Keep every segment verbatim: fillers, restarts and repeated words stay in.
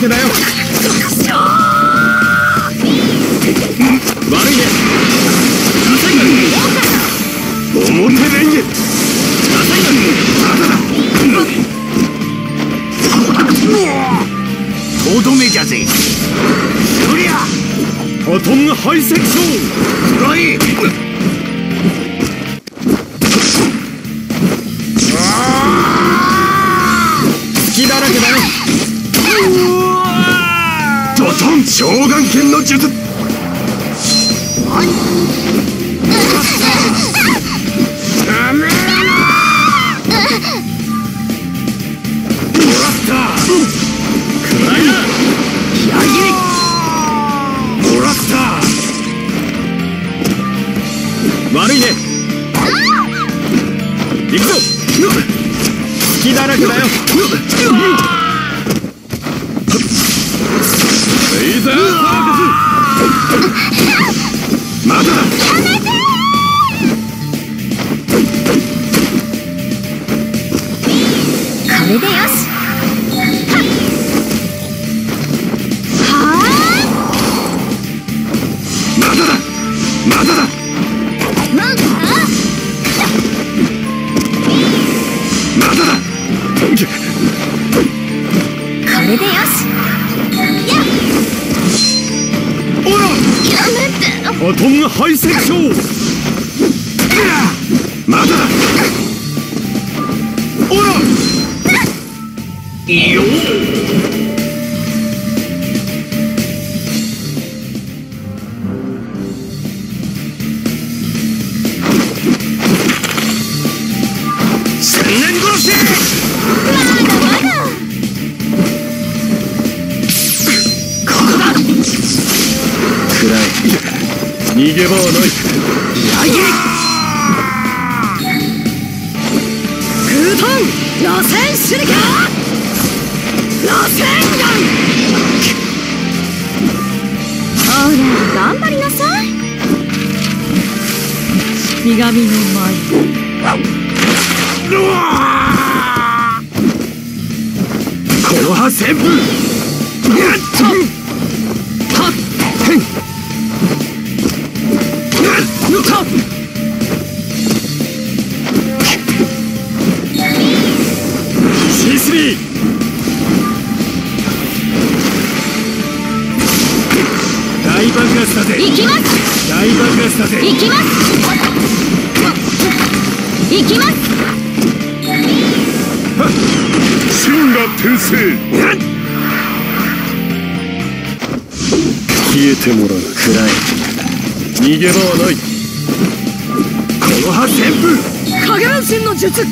けだよ。悪いね。表レンゲ。とどめじゃぜ。そりゃアトム排斥症。つらい。隙だらけだよ。ドトン召喚剣の術。悪いね。行くぞ。隙だらけだよ。レイザーサーカス。まだだ。 これでよし。はあ。 まだだ。まだだ。まだだ。 これでよし。やっ。 おら。 やめて。 アトム排斥症。まだだ。おら。いいよ。逃げ場はない。 グートン螺旋手裏剣。螺旋丸。ほら頑張りなさい。死神の舞。 この葉旋風。やっと。はっへん。シースリー。大爆発だぜ。 行きます。 大爆発だぜ。 行きます。行きます。 神羅転生。消えてもらう。暗い。逃げ場はない。この葉旋風。 影分身の術。行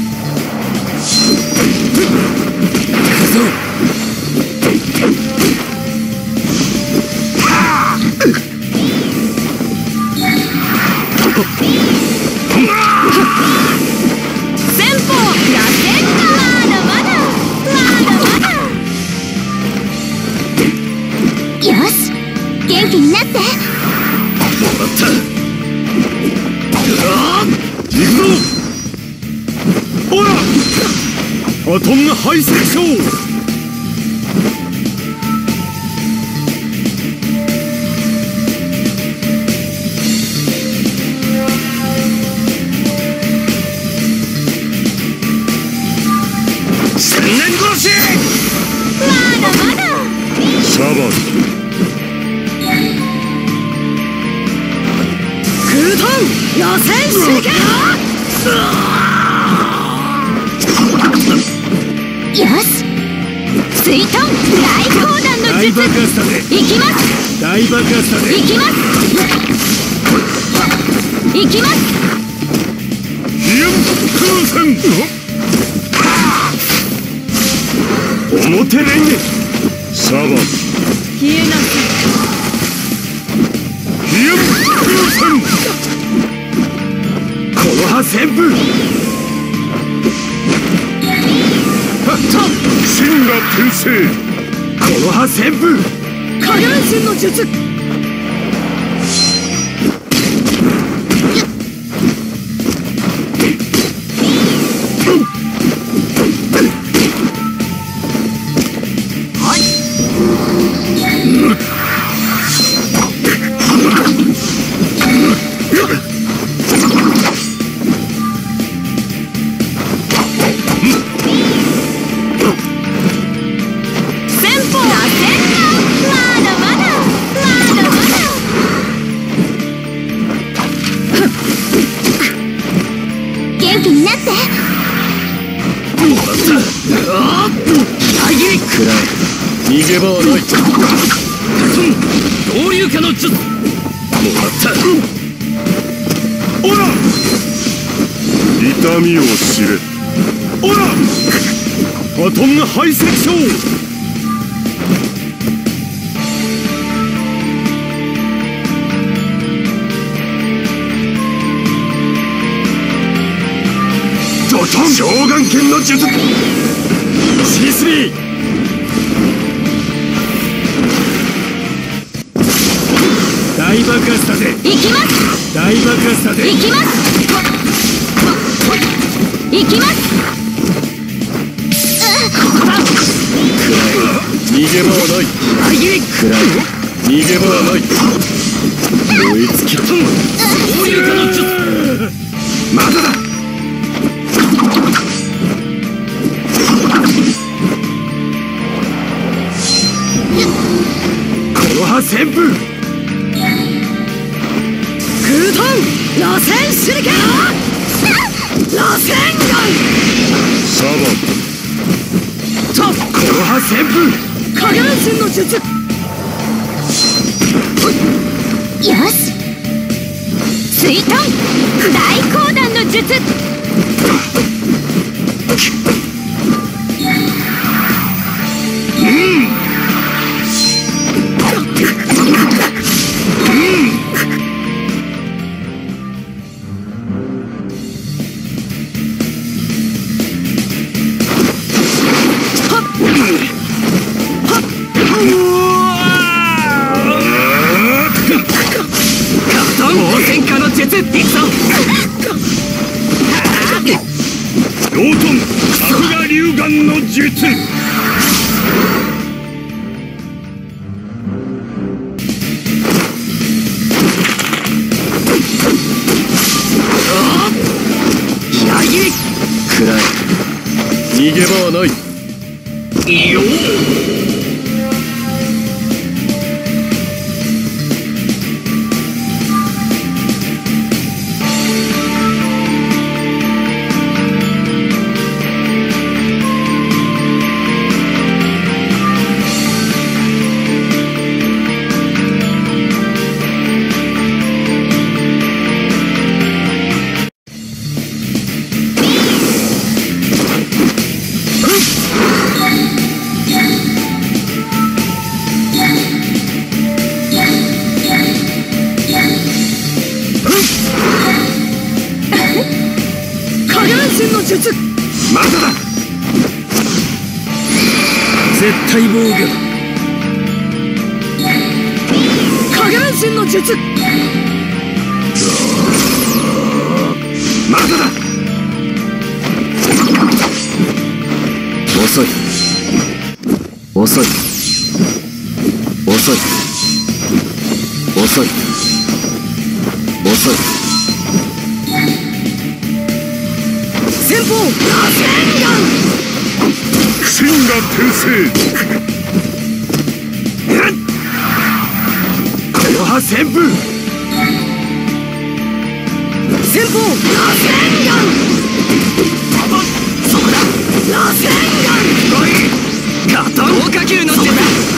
くぞ。先方螺旋がまだまだまだまだ。よし元気になって。 もらった。行くぞ。ほらアトム排斥症。千年殺し。 まだまだ。 シャバー。 グートン螺旋手裏剣。よし水遁大砲弾の術。 大爆発だぜ。 行きます。 大爆発だぜ。 行きます。行きます。 ヒュン空戦。表レンゲ。シャバー。 消えなさい。 ヒュン空戦。この葉旋風。神羅転生。この葉旋風。 影分身の術。はい。 くらえ。逃げ場はない。合流化の術。もらった。おら。痛みを知れ。おら。バトンが排斥症。召喚剣の術。シースリー。大爆発だぜ。 行きます。 大爆発だぜ。 行きます。行きます。 くらえ。逃げ場はない。くらえ。逃げ場はない。燃え尽きた。合流化の術。まだだ。旋風。 空遁螺旋手裏剣。螺旋丸。 サバとこの葉旋風。 影分身の術。よし。水遁大光弾の術。 うん逃げ場はない。いいよ。まだだ。絶対防御だ。 影分身の術。 まだだ。遅い遅い遅い遅い遅い。 先方螺旋丸。 真が転生。この葉旋風。 先方螺旋丸。そこだ。螺旋丸。ガトン火球の術。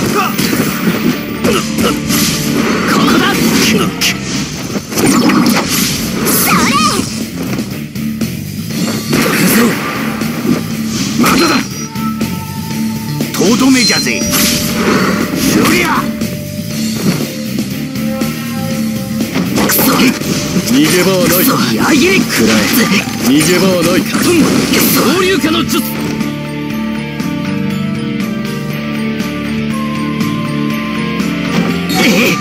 ここだ。 まだだ。とどめじゃぜ。そりゃ。くそ。逃げ場はない。 やいれ。 くらえ。逃げ場はない。合流化の術。 ええ。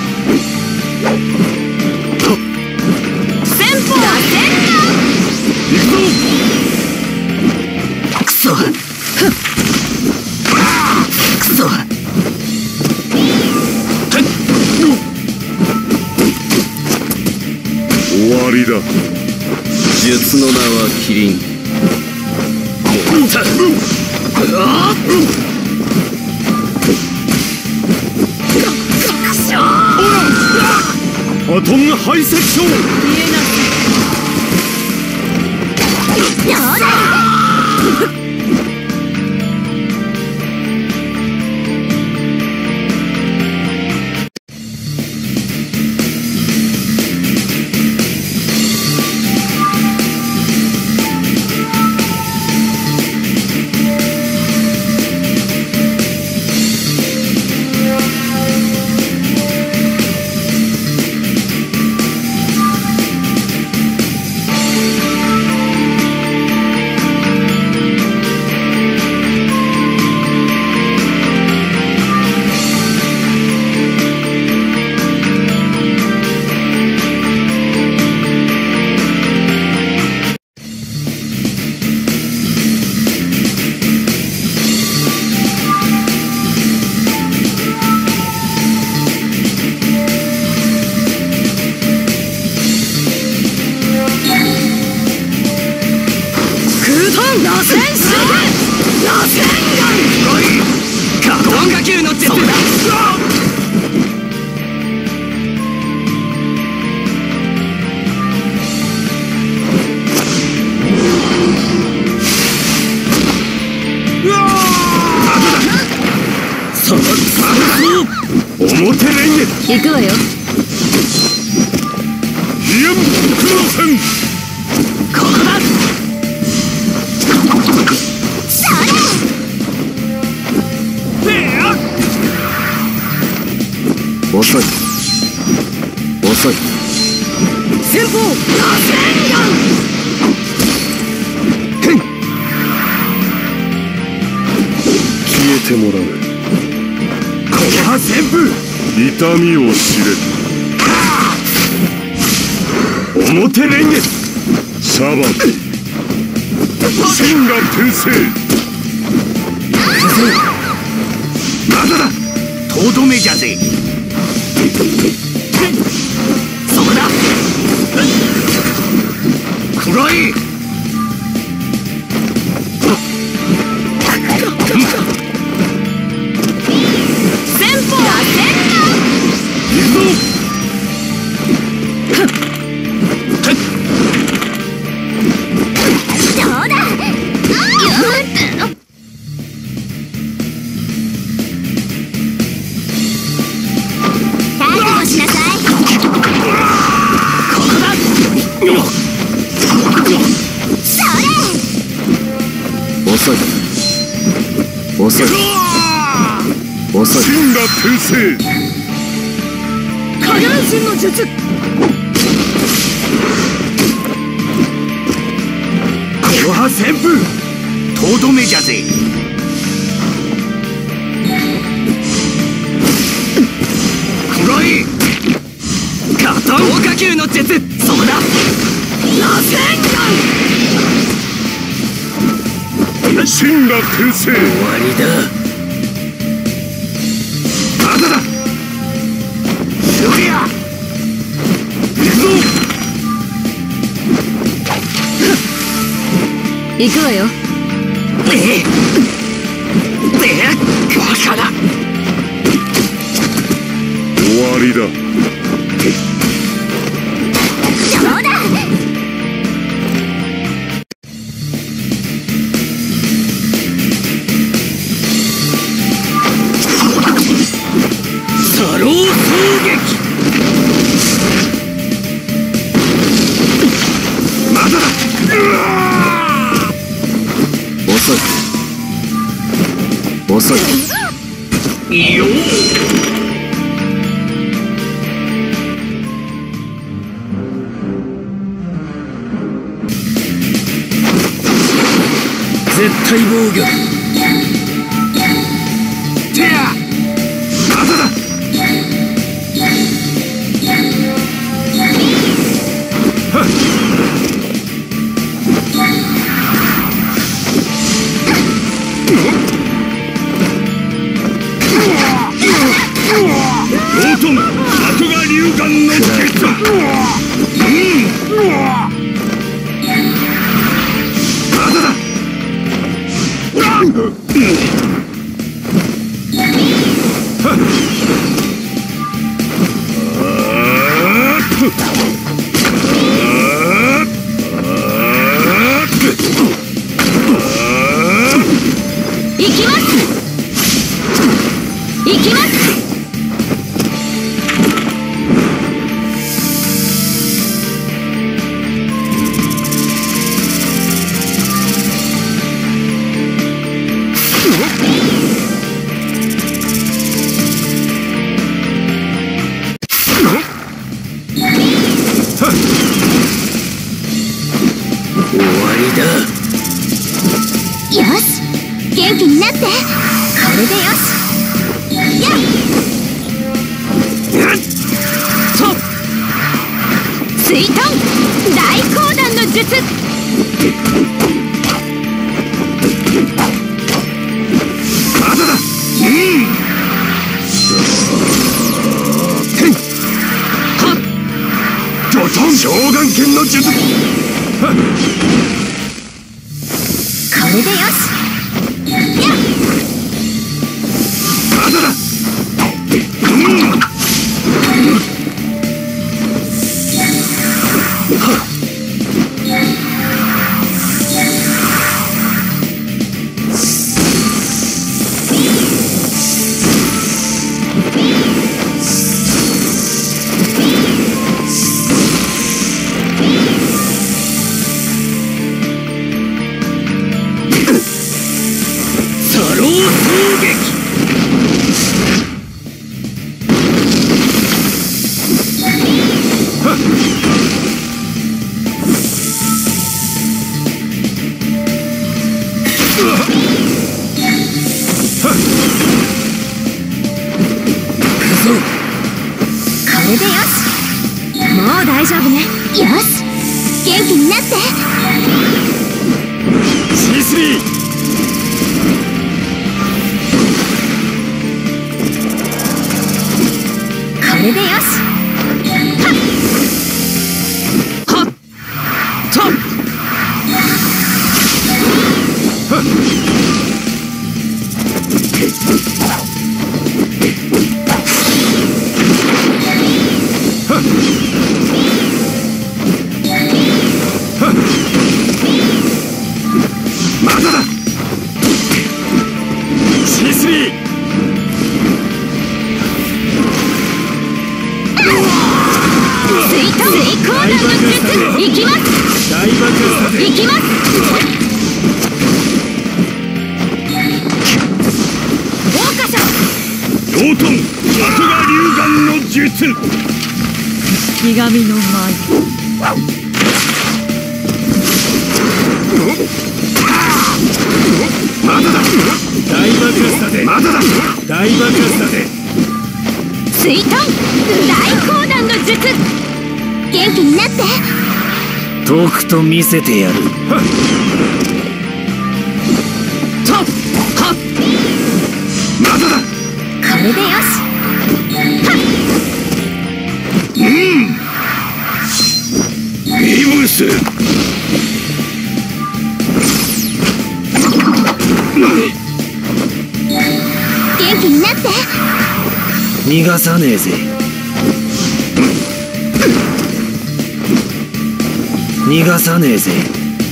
先方螺旋丸。 行くぞ。 くそ。くそ。 終わりだ。術の名はキリン。バトンが排斥症。 見えない。どうだ。 さあ表レンゲ行くわよ。 ヒエンクロセンここだ。それ遅い遅い先方螺旋岩。 消えてもらう。こは旋風痛みを知れ。表レンゲシャバン真が転生。まだだとどめじゃぜ。 そこだ。 くらえ。 先方螺旋岩。 行くぞ。 どうだ。覚悟しなさい。ここだ。それ。 遅い遅い遅い。真が転生。 影分身の術。 この葉旋風とどめじゃぜ。くらえ。ガタン火球の術。そこだ。 螺旋岩。 真が転生。終わりだ。まだだ。シュリア行くぞ。 行くわよ。 ええバカだ。終わりだ。 どうだ。 サロー攻撃。まだだ。うわ遅い遅い。よっ絶対防御。てやまだだ。はっロートン作画流眼の術。まだだ。 行きます。行きます。 終わりだ。 よし、元気になって。これでよし。やっと水遁大光弾の術。 まだだ。うんはっドトン召喚剣の術。はっこれでよし。やっまだだ。うんはっ衝撃。 これでよし。もう大丈夫ね。よし、元気になって。 シースリー。 これでよし。 はっはっとっはっ。まだだ。 シースリー。 水遁水光弾の術、いきます。 大爆発だぜ。 いきます。豪華者養豚爆芽龍眼の術。 ひがみの舞。 まだだ。大爆発だぜ。まだだ。大爆発だぜ。 水遁大光弾の術。元気になって。 とくと見せてやる。はっとっはっ。まだだ。 これでよし。はっ。 うんビブス。 元気になって。 逃がさねえぜ。逃がさねえぜ。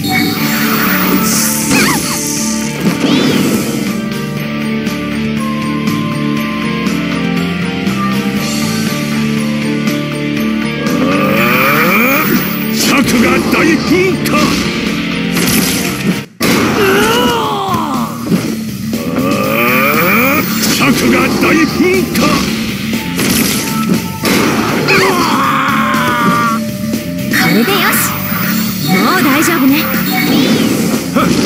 尺が大噴火。尺が大噴火。 これでよし。もう大丈夫ね。 はっ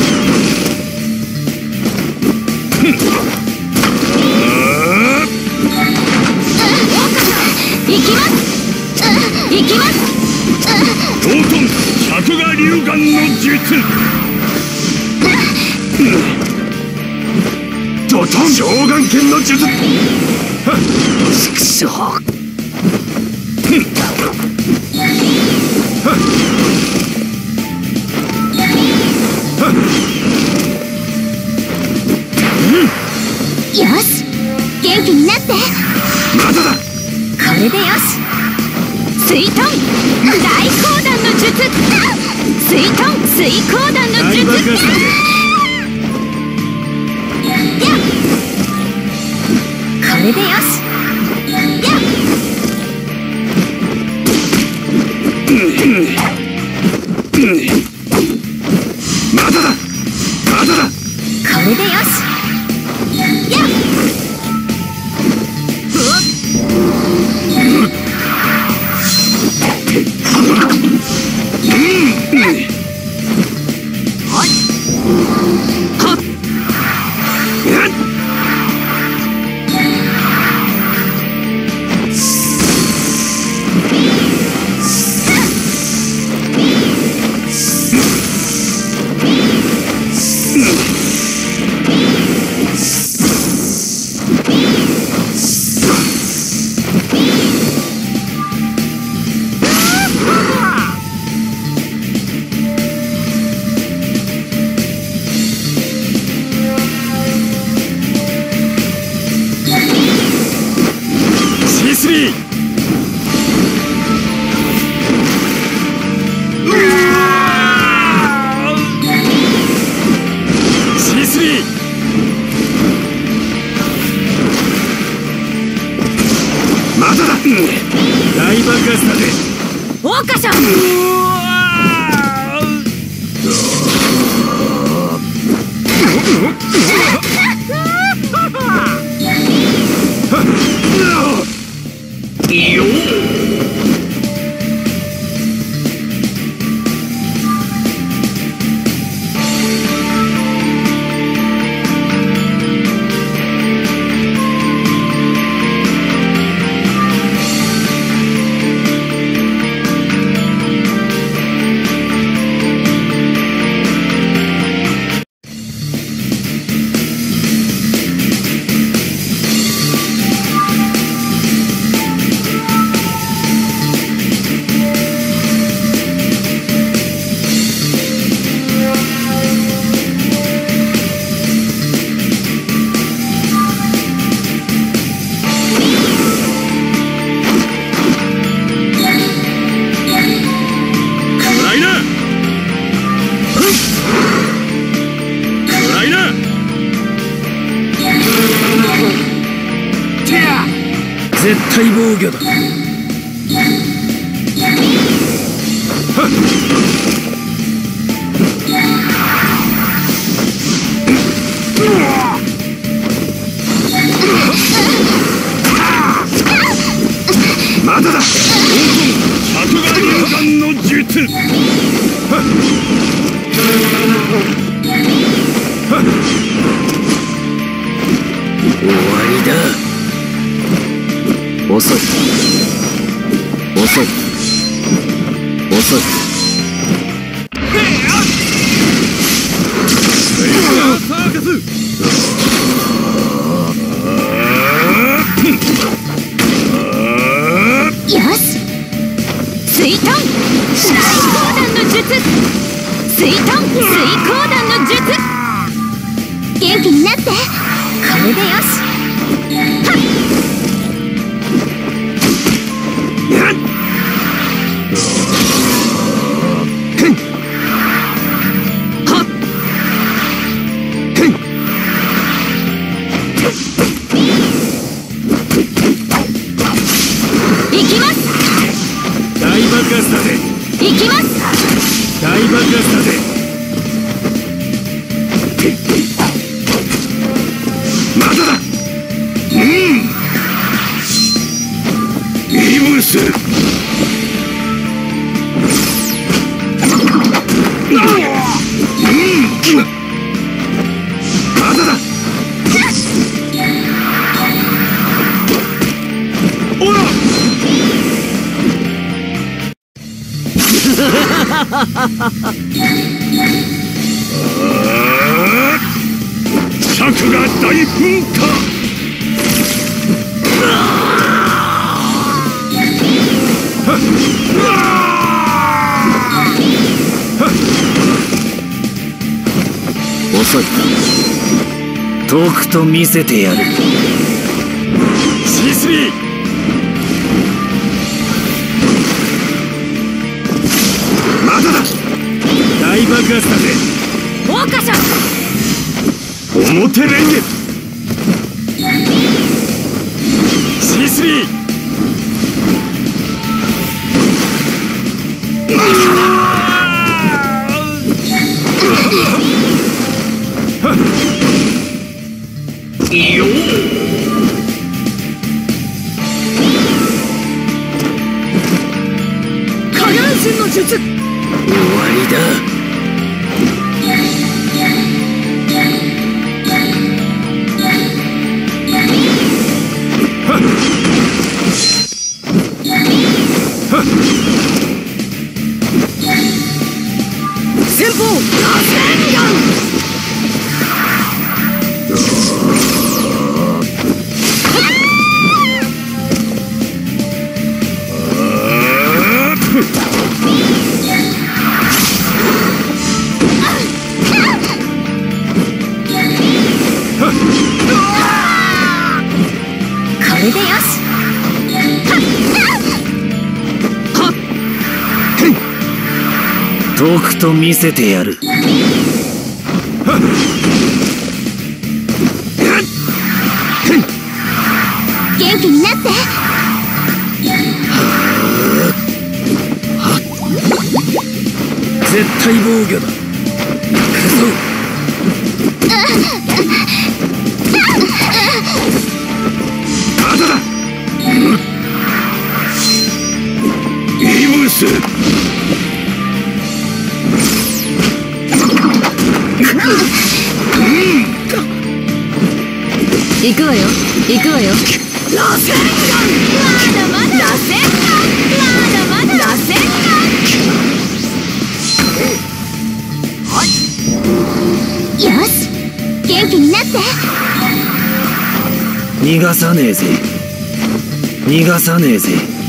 行きます。行きます。 養豚尺芽龍眼の術。ドトン召喚剣の術。畜生。 よし、元気になって。 まだだ。 これでよし。水遁大光弾の術。水遁水光弾の術。やっこれでよし。やっまだだ。まだだ。 これでよし。やっシースリー。シースリー。まだだ。大爆発だぜ。 桜花賞。 うわ絶対防御だ。はっ。まだだ。百眼流眼の術。はっ。はっ。終わりだ。遅い遅い遅い。サーカス。 よし、水遁水光弾の術。水遁水光弾の術。元気になって。これでよし。はっ。行きます。 大爆発だぜ。 行きます。 大爆発だぜ。まだだ。うん。イブス。うん。まだだ。おら。尺が大噴火。遅い。遠くと見せてやる。シースリー。まだだ。大爆発だぜ。 桜花賞。 表レンゲ。シースリー。いいよ。火眼線の術。終わりだ。はっはっ。先方螺旋丸。 これでよし。 遠くと見せてやる。 元気になって。 絶対防御だ。行くぞ。まだだ。イブス。 行くわよ行くわよ。 螺旋丸。まだまだ。螺旋丸。まだまだ。螺旋丸。よし、元気になって。 逃がさねえぜ。逃がさねえぜ。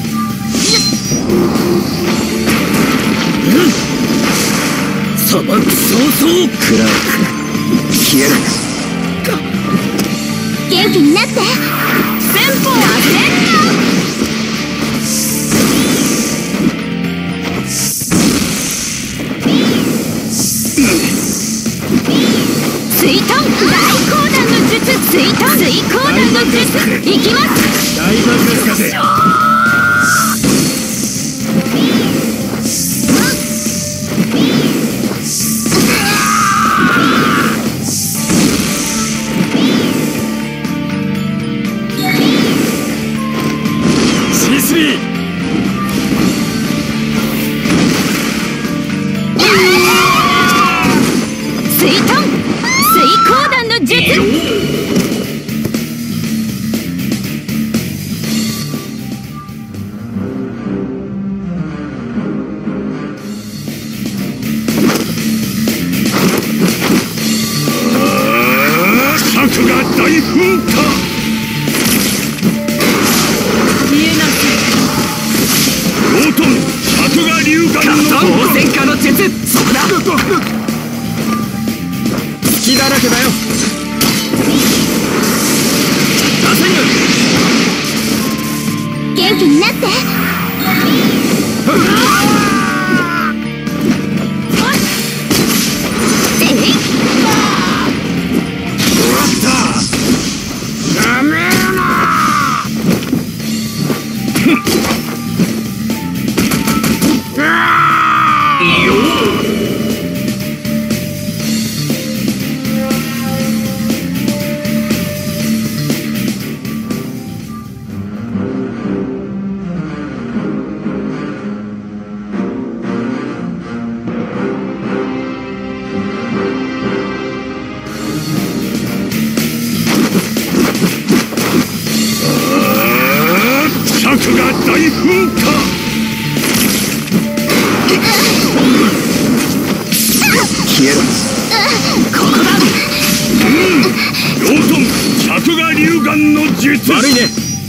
砂漠早々暗く消える。 元気になって。先方は戦艦。水遁大光弾の術。水遁水水光弾の術いきます。 大爆発風。シースリー。 水遁水光弾の術。 核が大噴火。 見えなロートン核が流眼の当選化の術。そこだ。 隙だらけだよ。出せぬ。 元気になって。えいダメよな。核が大噴火。消えろ。 ここだ。 ロートン核が流眼の術。悪いね。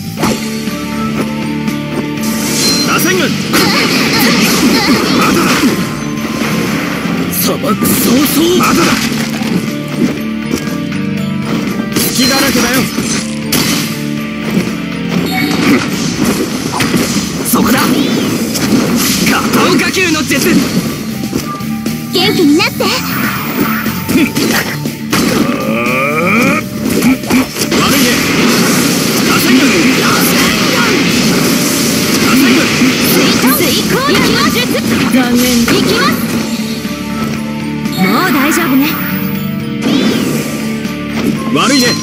螺旋軍。まだだ。 砂漠早々。 まだだ。隙だらけだよ。 そこだ。加藤火球の術。 元気になって。 悪いね。螺旋軍。螺旋軍。 水光弾の術。残念。いきます。もう大丈夫ね。 悪いね。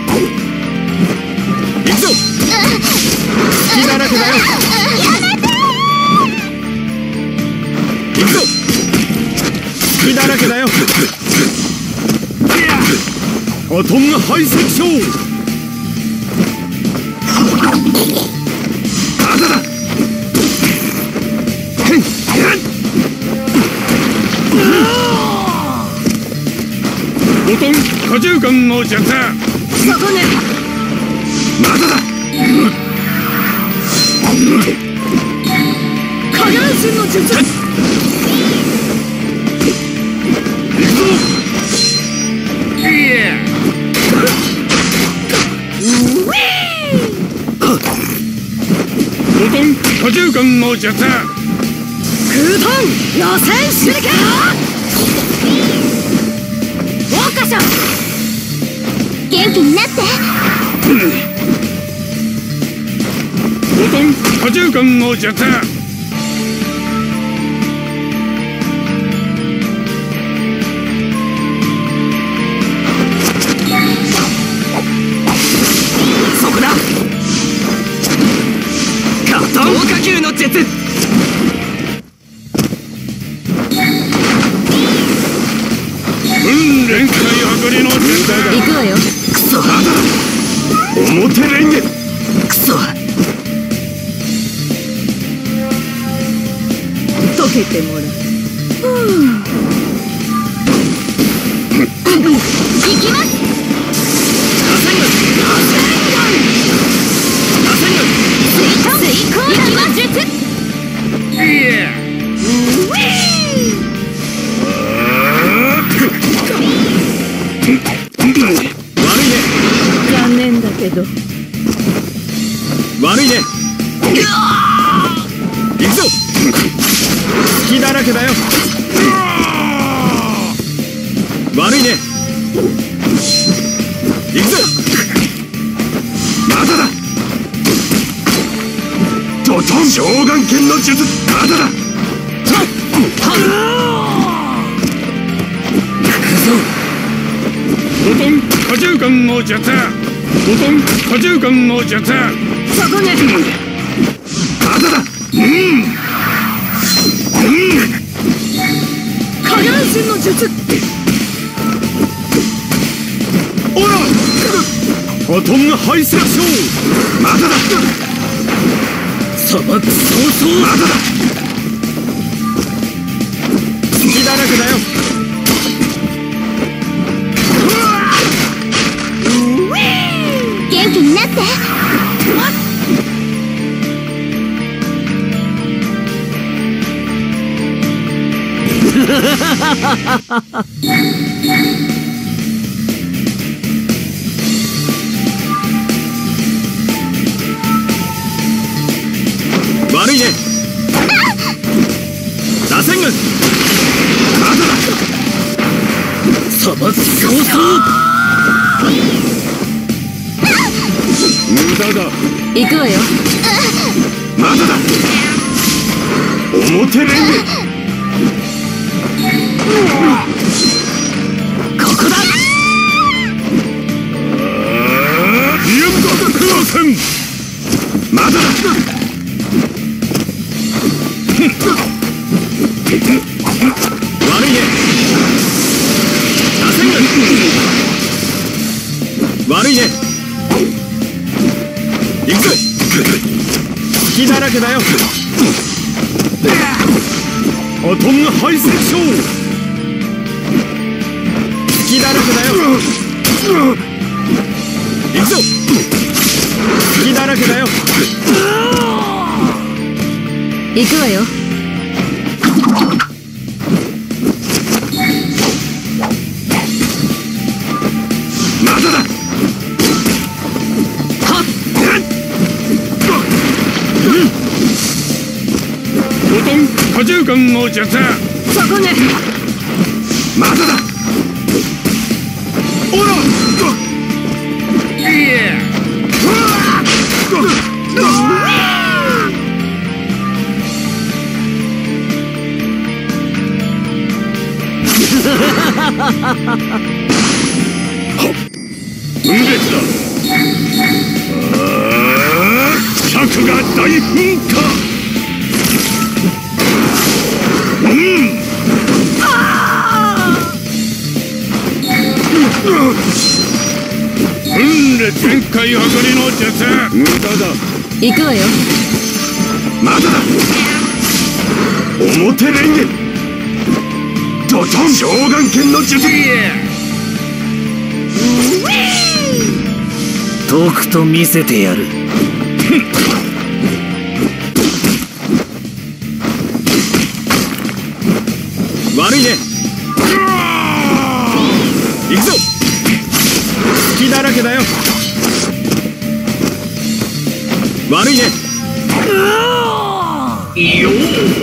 行くぞ。隙だらけだよ。行くぞ。隙だらけだよ。アトム排斥症。まだだ。ボトン荷重眼の術。 そこね。 まだだ。 下半身の術。 行くぞ。いや。ボトン荷重眼の術。 空遁螺旋手裏剣。桜花賞。元気になって。 ボトン荷重眼の術。 そこだ。加藤火球の術。 訓練会上がりの術だが。 行くわよ。 クソ。 表レンゲ。 クソ。 溶けてもらう。行きます。 螺旋軍。螺旋軍。螺旋軍。 水遁水光弾の術。 いや。悪いね。 残念だけど。 悪いね。行くぞ。隙だらけだよ。悪いね。行くぞ。 召喚剣の術。まだだ。 ボトン荷重感の術。ボトン荷重感の術。 そこね。 まだだ。うんうん下半身の術。 おらボトンハイセクション。 まだだ。 砂漠早々。 まだだ。 隙だらけだよ。 元気になって。 悪いね。螺旋軍。 まだだ。 砂漠早々。無駄だ。 行くわよ。 まだだ。表レンゲ。 ここだ。 ビアンバークローセン。まだだ。 悪いね。螺旋軍。悪いね。行く。隙だらけだよ。 ボトンハイセクション。 隙だらけだよ。行くぞ。隙だらけだよ。 行くわよ。 まだだ。 ボトン荷重感の術。 そこね。 まだだ。おらいえ。 分裂だ。尺が大噴火。うん分裂全開はかりの術。 無駄だ。 行くわよ。 まだだ。表レンゲ。ドトン召喚剣の術。 とくと見せてやる。悪いね。行くぞ。隙だらけだよ。悪いね。いいよ。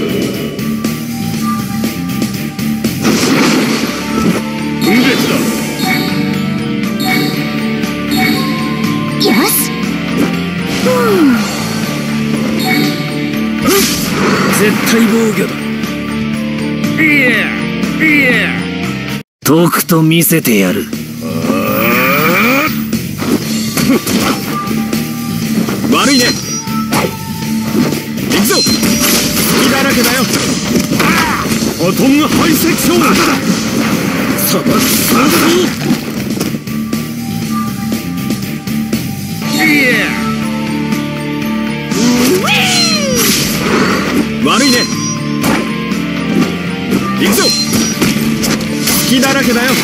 分裂だ。 よし。 絶対防御だ。いやいや。とくと見せてやる。悪いね。行くぞ。隙だらけだよ。 ボトンハイセクション。まだだ。 砂漠早々。いや。悪いね。行くぞ。隙だらけだよ。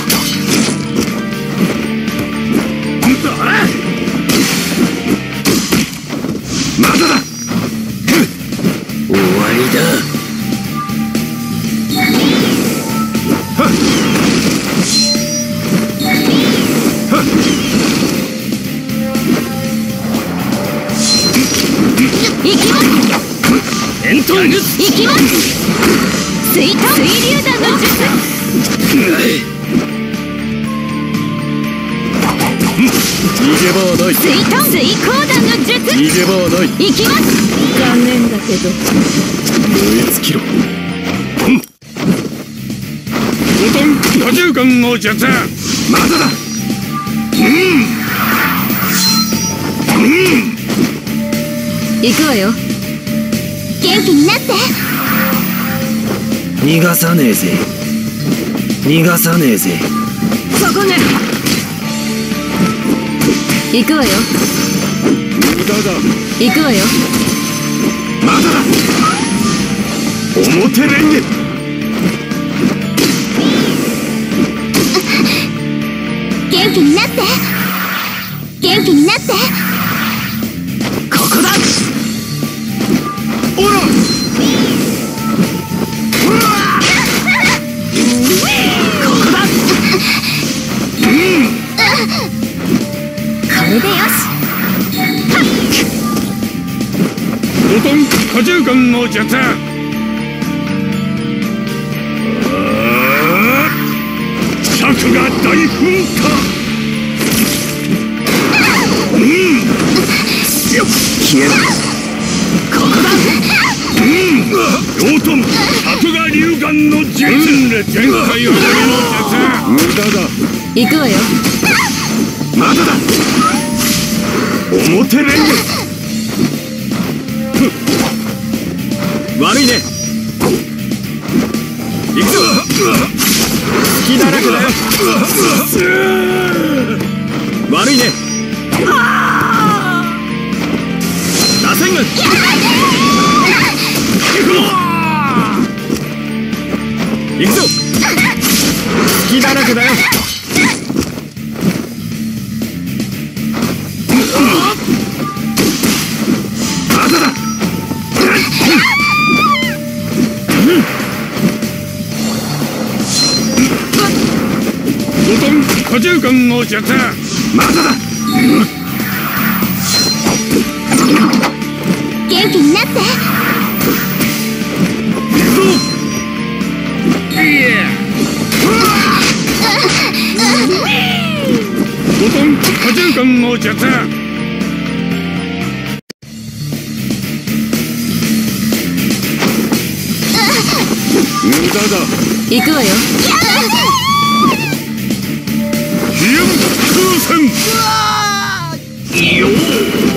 まだだ。 終わりだ。 はっはっ。 行きます。 円筒行きます。水遁水流弾の術。 逃げ場はない。 水遁水光弾の術。 逃げ場はない。 行きます。残念だけど燃え尽きろ。 多重間の術。 まだだ。うんうん行くわよ。元気になって。 逃がさねえぜ。逃がさねえぜ。 そこね。行くわよ。 無駄だ。 行くわよ。 まだだ。表レンゲ。 元気になって。元気になって。 ここだ。 おら。 ここだ。 これでよし。 多重間の術。尺が大噴火。うん消えろ。ここだ。うん養豚尺が龍眼の術。全開始めの術。 無駄だ。 行くわよ。 まだだ。表レンゲ。悪いね。行くぞ。隙だらけだよ。悪いね。螺旋軍。行くぞ。隙だらけだよ。まだだ。 多重間の術。 まだだ。 元気になって。 行くぞ。いや。多重間の術。 無駄だ。 行くわよ。 飛燕空戦。よっ。